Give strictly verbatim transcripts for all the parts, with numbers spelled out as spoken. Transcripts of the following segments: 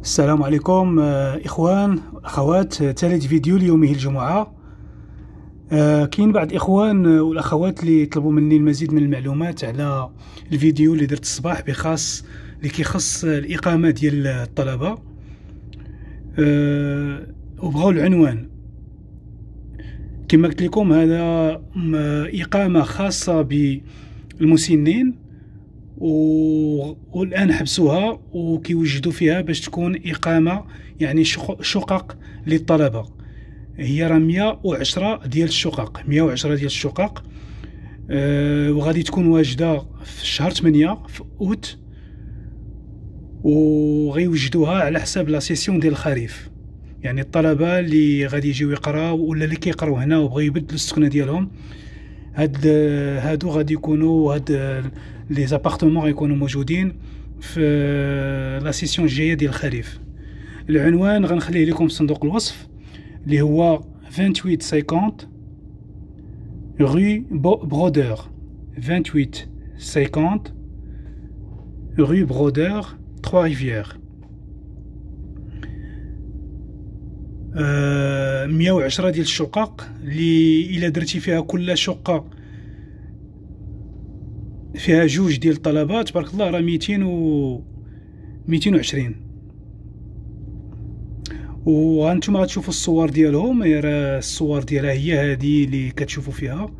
السلام عليكم آه، إخوان أخوات. ثالث فيديو ليومه الجمعة. آه، كاين بعض الإخوان والأخوات اللي يطلبوا مني المزيد من المعلومات على الفيديو اللي درت الصباح بخاص اللي كيخص الإقامة ديال الطلبة، أه وبغاو العنوان. كما قلت لكم هذا إقامة خاصة بالمسنين، والآن حبسوها وكيوجدوا فيها باش تكون إقامة يعني شقق للطلبة. هي راه مية وعشرة ديال الشقق مية وعشرة ديال الشقق أه وغادي تكون واجدة في شهر ثمانية في أوت، وغيوجدوها على حساب لا سيسيون ديال الخريف. يعني الطلبة اللي غادي يجيو يقراو ولا اللي كيقراو هنا وبغاو يبدلوا السكنة ديالهم، هاد هادو غادي يكونوا هاد لي زابارتمون غيكونوا موجودين في لا سيسيون الجايه ديال الخريف. العنوان غنخليه لكم في صندوق الوصف، اللي هو ثمانية وعشرين خمسين rue Brodeur، ثمانية وعشرين خمسين rue Brodeur Trois-Rivières. آه مية وعشرة ديال الشقق اللي الا درتي فيها كل شقة فيها جوج ديال الطلبة، تبارك الله راه ميتين و ميتين وعشرين. وهانتوما غتشوفوا الصور ديالهم، راه الصور ديالها هي هذه اللي كتشوفوا فيها.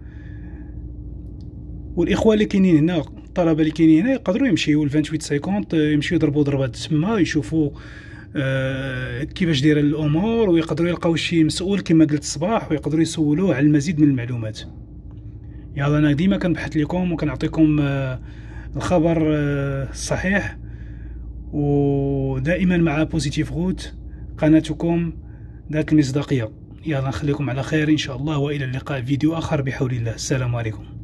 والاخوه اللي كاينين هنا، الطلبه اللي كاينين هنا يقدروا يمشيو ل ثمانية وعشرين خمسين، يمشيو يضربوا ضربات تما يشوفوا آه كيفاش دايره الامور، ويقدروا يلقاو شي مسؤول كما قلت الصباح ويقدروا يسولوه على المزيد من المعلومات. يلا انا ديما كنبحث لكم وكنعطيكم آه الخبر آه الصحيح، ودائما مع بوزيتيف روت قناتكم ذات المصداقيه. يلا نخليكم على خير ان شاء الله، والى اللقاء في فيديو اخر بحول الله. السلام عليكم.